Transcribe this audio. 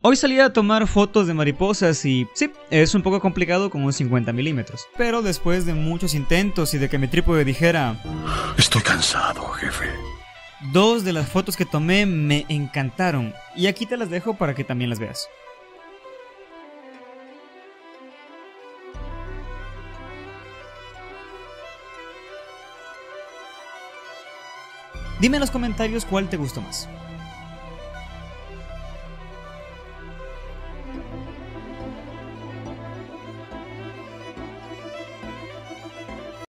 Hoy salí a tomar fotos de mariposas y sí, es un poco complicado con un 50 milímetros. Pero después de muchos intentos y de que mi trípode dijera: estoy cansado, jefe. Dos de las fotos que tomé me encantaron y aquí te las dejo para que también las veas. Dime en los comentarios cuál te gustó más.